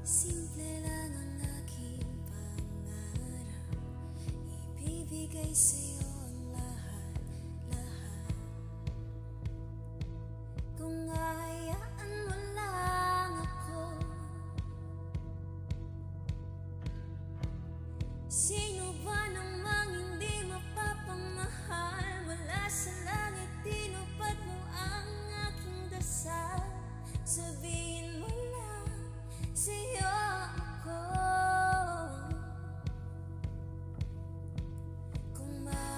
Simple lang ang aking pangarap, ibibigay sa'yo ang lahat-lahat. Kung hahayaan mo lang ako, sino ba namang hindi mapapamahal? Wala sa langit, tinupad mo ang aking dasal. Sabihin mo lang sa'yo ako. Kung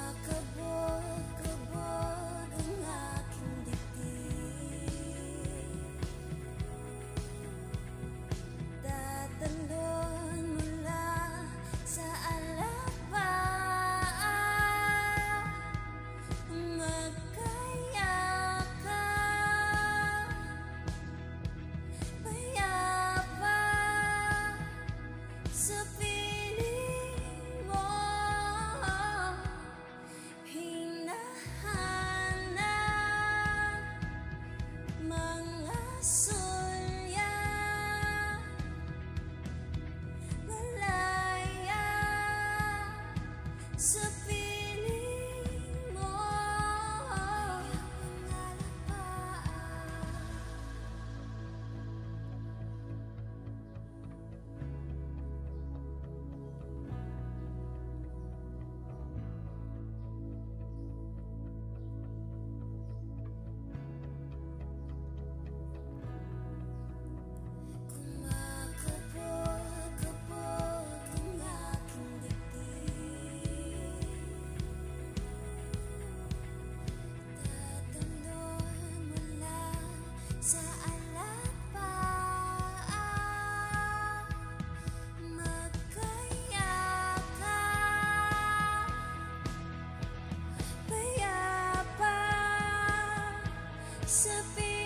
makabog-kabog ang aking dibdib, tatalon mula sa alapaan, magkayakap, payapa sa piling mo. Hinahanap mga sulya, malaya sa piling mo. Kung makabog-kabog ang aking dibdib, tatalon mula sa alapaan, magkayakap, payapa sa piling